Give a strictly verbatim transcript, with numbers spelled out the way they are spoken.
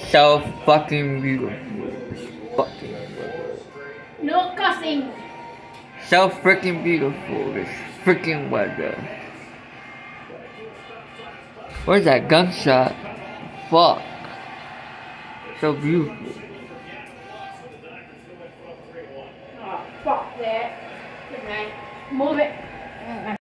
So fucking beautiful. Fucking No cussing. so freaking beautiful. This freaking weather. Where's that gunshot? Fuck. So beautiful. Oh, fuck that. Okay. Move it.